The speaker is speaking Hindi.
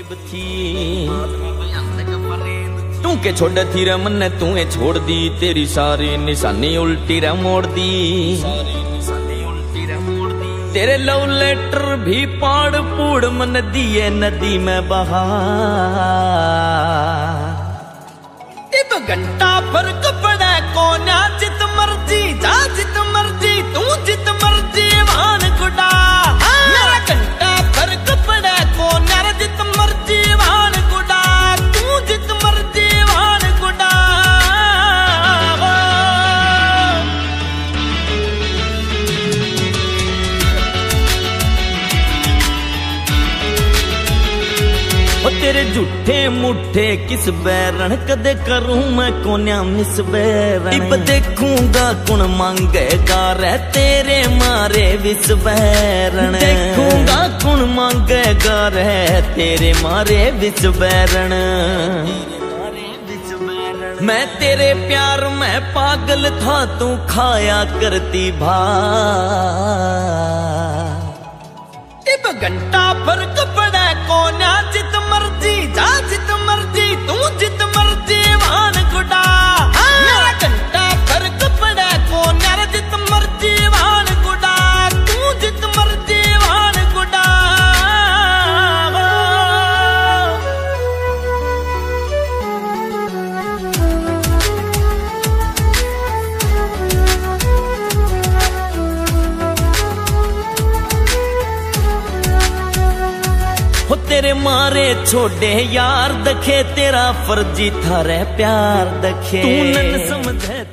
थी तू के छोड़ थी रे मन तू छोड़ दी, तेरी सारी निशानी उल्टी रे मोड़ दी। तेरे लव लेटर भी पाड़ पूड़ मन दिए नदी में बहा। इब घंटा फर्क पड़ा कोन्या, जित मर्जी जा जित मर्जी तू जित मर्जी वान गुडा। मेरा घंटा फर्क पड़ा कोन्या, जित मर्जी वान गुडा तू जित मर्जी वान गुडा। तेरे झूठे मुठे किस बैरण कदे करूं मैं कोन्या मिस बैरण। इब देखूंगा कौन मांगेगा रे तेरे मारे विस बैरण। देखूंगा कौन मांगेगा रे तेरे मारे विस बैरण। मैं तेरे प्यार में पागल था तू खाया करती भा। इब घंटा फर्क पड़ा कोन्या, जित मर्जी जा जित मर्जी तू जित मर्जी वान गुडा। मेरा घंटा फर्क पड़ा कोन्या, जित मर्जी वान गुडा तू जित मर्जी वान गुडा। हो तेरे मारे छोड़े यार दखे, तेरा फर्जी था रे प्यार दखे। तू नन समझे